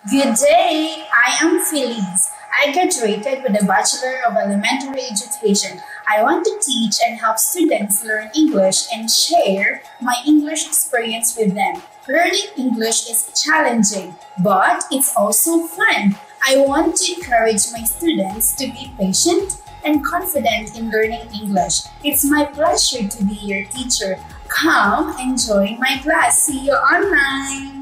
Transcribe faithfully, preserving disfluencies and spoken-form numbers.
Good day! I am FELIZ. I graduated with a Bachelor of Elementary Education. I want to teach and help students learn English and share my English experience with them. Learning English is challenging, but it's also fun. I want to encourage my students to be patient and confident in learning English. It's my pleasure to be your teacher. Come and join my class. See you online!